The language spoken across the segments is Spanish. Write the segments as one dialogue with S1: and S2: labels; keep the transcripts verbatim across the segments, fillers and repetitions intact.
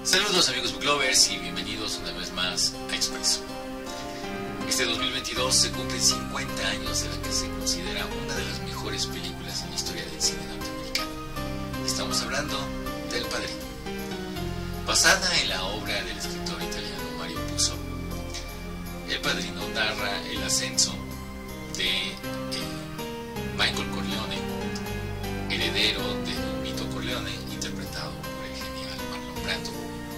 S1: Saludos amigos booklovers y bienvenidos una vez más a Expreso. Este dos mil veintidós se cumplen cincuenta años de la que se considera una de las mejores películas en la historia del cine norteamericano. Estamos hablando del Padrino. Basada en la obra del escritor italiano Mario Puzo, El Padrino narra el ascenso de eh, Michael Corleone, heredero del mito Corleone, interpretado por el genial Marlon Brando,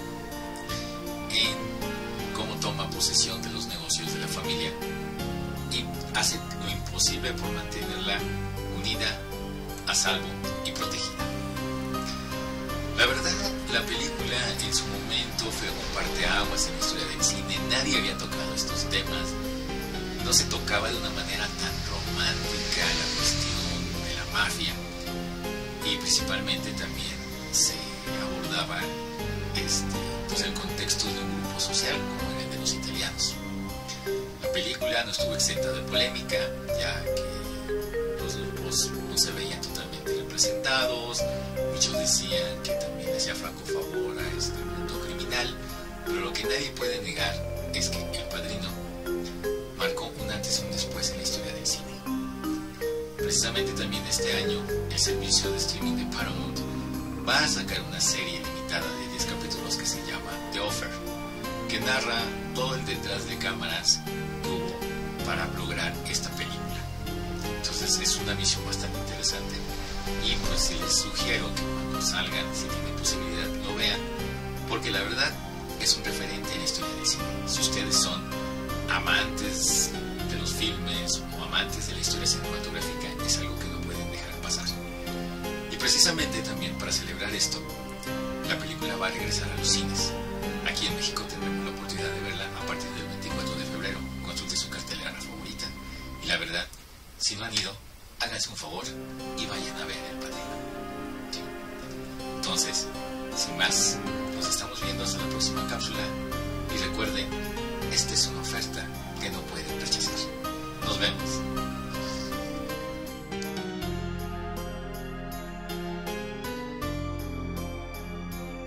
S1: en cómo toma posesión de los negocios de la familia y hace lo imposible por mantenerla unida, a salvo y protegida. La verdad, la película en su momento fue un parteaguas en la historia del cine. Nadie había tocado estos temas, no se tocaba de una manera tan romántica la cuestión de la mafia, y principalmente también se abordaba este, pues el contexto de un grupo social como el de los italianos. La película no estuvo exenta de polémica, ya que los grupos no se veían totalmente representados. Muchos decían que también hacía flaco favor a este mundo criminal, pero lo que nadie puede negar es que El Padrino marcó un antes y un después en la historia del cine. Precisamente también este año, el servicio de streaming de Paramount va a sacar una serie limitada de diez capítulos que se llama The Offer, que narra todo el detrás de cámaras que hubo para lograr esta película. Entonces es una misión bastante interesante y pues si les sugiero que cuando salgan, si tienen posibilidad, lo vean, porque la verdad es un referente en la historia del cine. Si ustedes son amantes de los filmes o amantes de la historia cinematográfica, es algo que no pueden dejar pasar. Y precisamente también para celebrar esto, la película va a regresar a los cines. Aquí en México tendremos la oportunidad de verla a partir del veinticuatro de febrero. Consulte su cartelera favorita. Y la verdad, si no han ido, háganse un favor y vayan a ver El Padrino. Entonces, sin más, nos estamos viendo hasta la próxima cápsula. Y recuerden, esta es una oferta que no pueden